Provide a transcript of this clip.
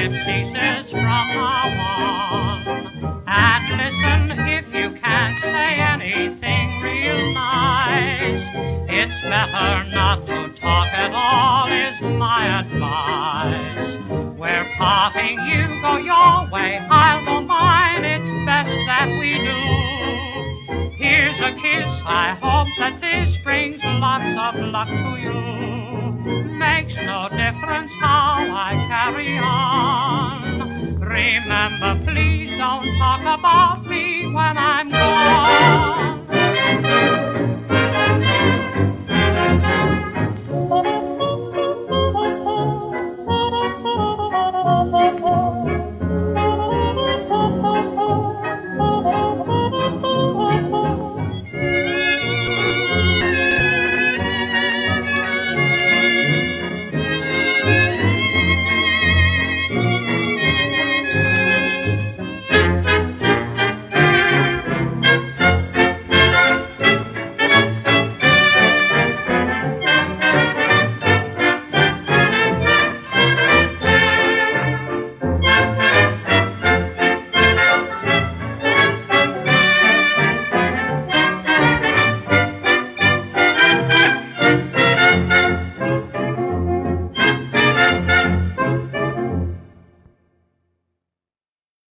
it ceases from now on. And listen, if you can't say anything real nice, it's better not to talk at all, is my advice. We're parting, you go your way, I'll go mine, it's best that we do. Here's a kiss, I hope that this brings lots of luck to you. Makes no difference how I carry on. Remember, please don't talk about me when I'm